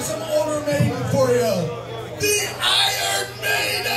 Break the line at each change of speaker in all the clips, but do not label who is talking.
some older maiden for you. The Iron Maiden!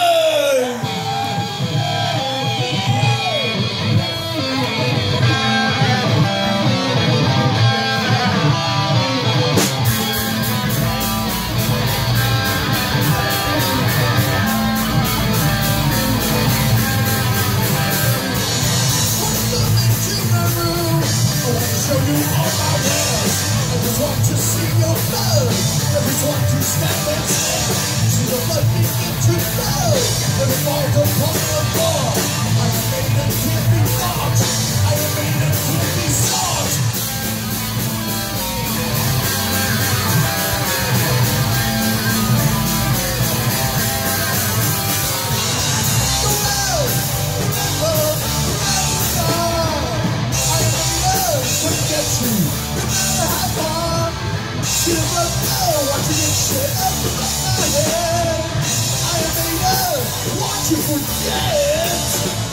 Show you all my wares. I just want to see your blood. I just want to stand and stare. See the blood begin to flow. Never falls upon the floor. I am made and can't be fought. I am made and can't be sought. The world, forget you, no matter how far. You never know what you get shit up from my head. I am made up, watch you forget.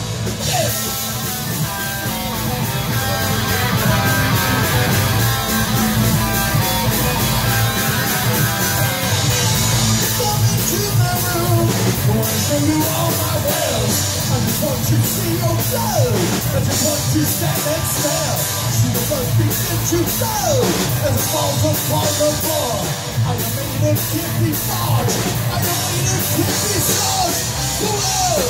Come into my room, I want to show you all my wares. I just want to see your blood. I just want to stand and stare. See the blood begin to flow as it falls upon the floor. I am made and can't be fought. I am made and can't be sought. Whoever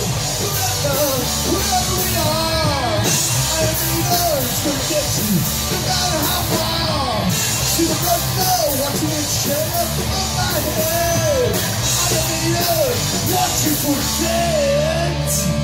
we are, I am made and forget you, no matter how far. See the blood flow, watching it shed up above my head. I am made and watch you forget.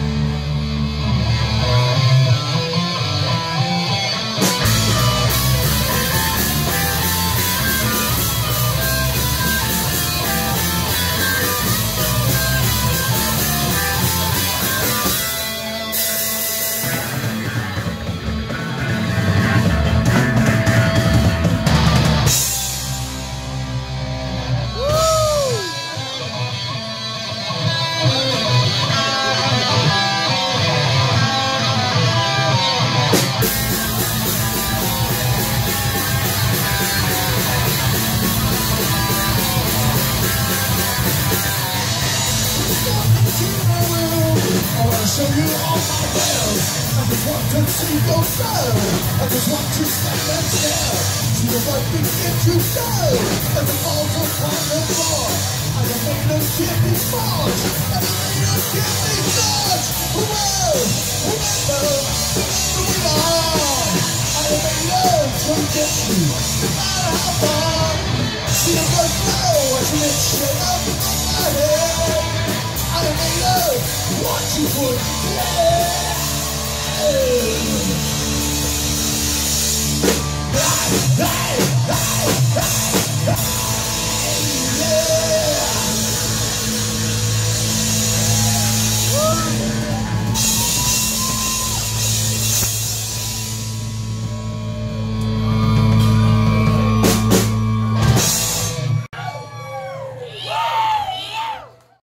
Show you all my wares. I just want to see your blood. I just want to stand and stare. See the blood begin to flow as it falls upon the floor. I am made and can't be fought. I am made and can't be sought. Whoa, remember who we are. I am made and forget you, no matter how far. See the blood flow as it shed up on my head. I am made of what you would play.